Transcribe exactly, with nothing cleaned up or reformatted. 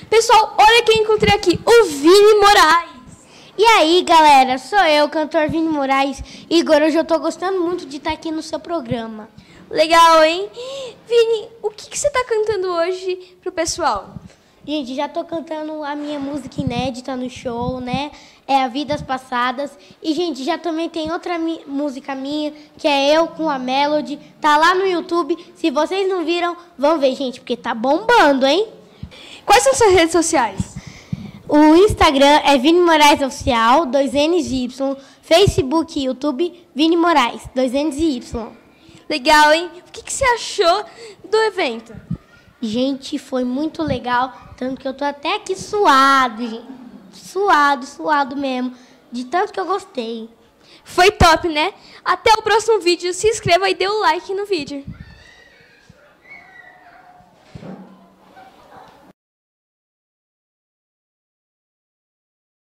Pessoal, olha quem encontrei aqui, o Vini Moraes. E aí, galera, sou eu, cantor Vini Moraes. Igor, hoje eu tô gostando muito de estar aqui no seu programa. Legal, hein? Vini, o que, que você tá cantando hoje pro pessoal? Gente, já tô cantando a minha música inédita no show, né? É a Vidas Passadas. E, gente, já também tem outra mi- música minha, que é Eu com a Melody. Tá lá no YouTube. Se vocês não viram, vão ver, gente, porque tá bombando, hein? Quais são suas redes sociais? O Instagram é Vini Moraes Oficial, dois N's e Y. Facebook e YouTube, Vini Moraes, dois N's e Y. Legal, hein? O que, que você achou do evento? Gente, foi muito legal, tanto que eu tô até aqui suado, gente. Suado, suado mesmo, de tanto que eu gostei. Foi top, né? Até o próximo vídeo. Se inscreva e dê o like no vídeo.